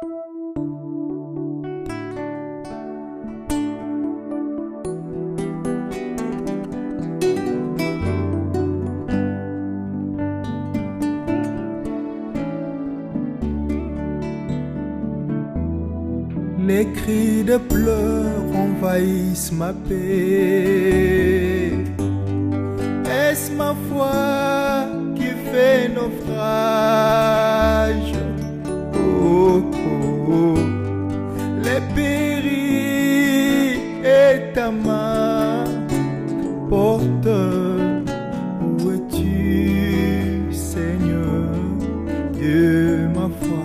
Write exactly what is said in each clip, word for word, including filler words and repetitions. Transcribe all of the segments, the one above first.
Les cris de pleurs envahissent ma paix. Est-ce ma foi qui fait naufrage? Oh, oh, oh. Les périls et ta main porte. Où es-tu, Seigneur, de ma foi?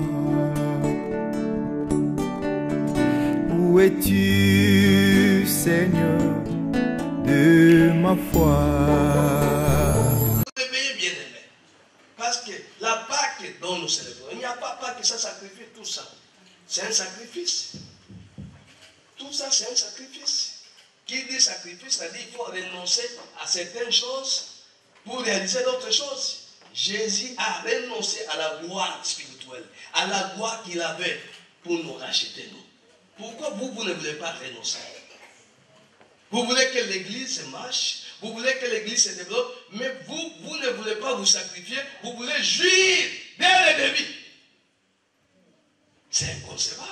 Où es-tu, Seigneur, de ma foi? Vous devez bien aimer. Parce que la Pâque dont nous célébrons, il n'y a pas Pâque sans sacrifice, tout ça. C'est un sacrifice. Tout ça, c'est un sacrifice. Qui dit sacrifice, ça dit qu'il faut renoncer à certaines choses pour réaliser d'autres choses. Jésus a renoncé à la gloire spirituelle, à la gloire qu'il avait pour nous racheter, nous. Pourquoi vous, vous ne voulez pas renoncer? Vous voulez que l'église marche, vous voulez que l'église se développe, mais vous, vous ne voulez pas vous sacrifier, vous voulez jouir dès le début. C'est inconcevable.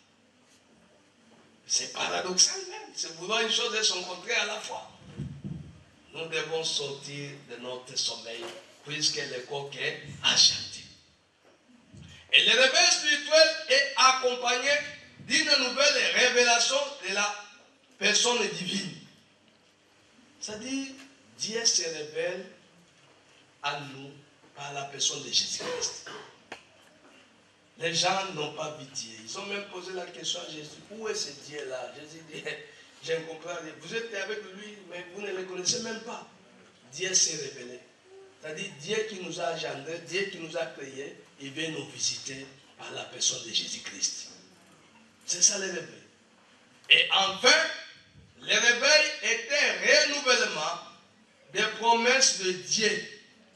C'est paradoxal même. C'est vouloir une chose et son contraire à la fois. Nous devons sortir de notre sommeil, puisque le coq est enchanté. Et le réveil spirituel est accompagné d'une nouvelle révélation de la personne divine. C'est-à-dire, Dieu se révèle à nous par la personne de Jésus-Christ. Les gens n'ont pas vu Dieu. Ils ont même posé la question à Jésus. Où est ce Dieu-là? Jésus dit, je ne comprends rien. Vous êtes avec lui, mais vous ne le connaissez même pas. Dieu s'est révélé. C'est-à-dire, Dieu qui nous a engendrés, Dieu qui nous a créés, il vient nous visiter par la personne de Jésus-Christ. C'est ça le réveil. Et enfin, le réveil était un renouvellement des promesses de Dieu.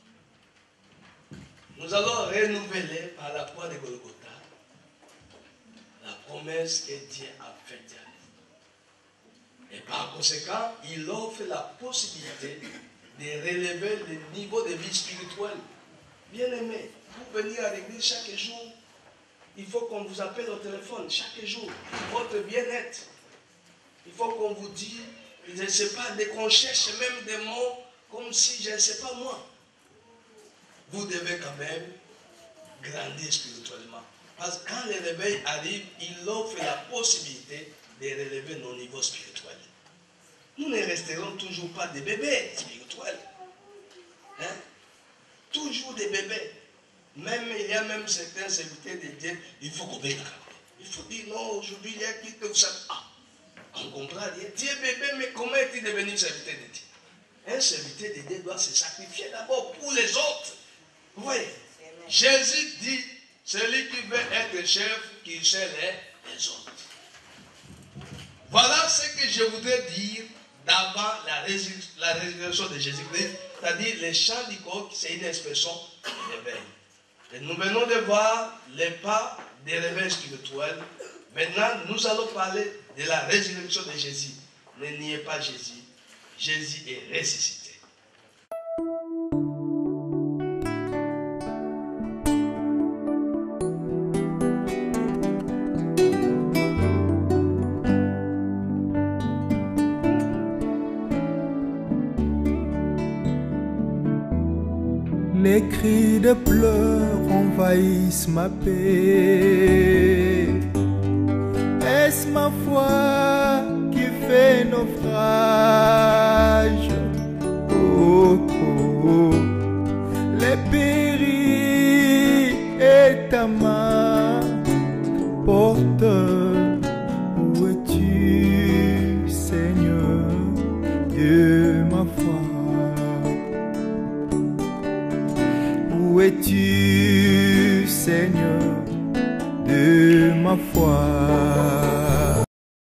Nous allons renouveler par la croix de Golgotha la promesse que Dieu a faite à nous. Et par conséquent, il offre la possibilité de relever le niveau de vie spirituelle. Bien aimé, vous venir à l'église chaque jour. Il faut qu'on vous appelle au téléphone chaque jour. Votre bien-être. Il faut qu'on vous dise, je ne sais pas, qu'on cherche même des mots comme si je ne sais pas moi. Vous devez quand même grandir spirituellement. Parce que quand le réveil arrive, il offre la possibilité de relever nos niveaux spirituels. Nous ne resterons toujours pas des bébés spirituels. Hein? Toujours des bébés. Même, il y a même certains serviteurs de Dieu, il faut qu'on vienne. Il faut dire, non, aujourd'hui, il y a qui que vous savez. Ah, on comprend rien. Dieu bébé, mais comment est-il devenu serviteur de Dieu? Un serviteur de Dieu doit se sacrifier d'abord pour les autres. Vous voyez? Jésus dit, celui qui veut être chef, qu'il sert les autres. Voilà ce que je voudrais dire d'avant la, résur la résurrection de Jésus-Christ. C'est-à-dire, le chant du coq, c'est une expression de réveil. Et nous venons de voir les pas des réveils spirituels. Maintenant, nous allons parler de la résurrection de Jésus. Ne niez pas Jésus. Jésus est ressuscité. Les cris de pleurs envahissent ma paix. Est-ce ma foi qui fait naufrage? Oh, oh, oh. Les périls et ta main porte. Où es-tu, Seigneur, de ma foi? Où es-tu, Seigneur, de ma foi?